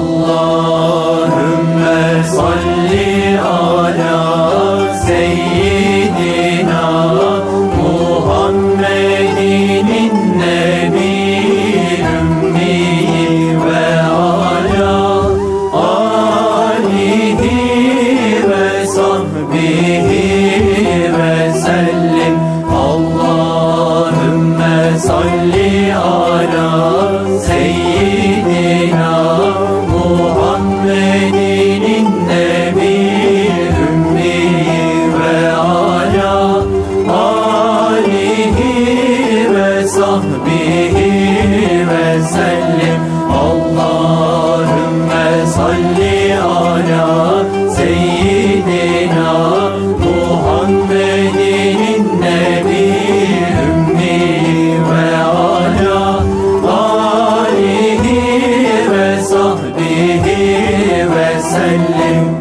Allahümme salli ala seyyidina Muhammedin nebiyyil ümmi ve ala alihi ve sahbihi ve sellim. Allahümme salli ala seyyidina Muhammedin nebiyyil ümmi ve ala alihi ve sahbihi ve sellim. Allahümme salli ala seyyidina Muhammedin nebiyyil ümmi ve ala alihi ve sahbihi ve sellim.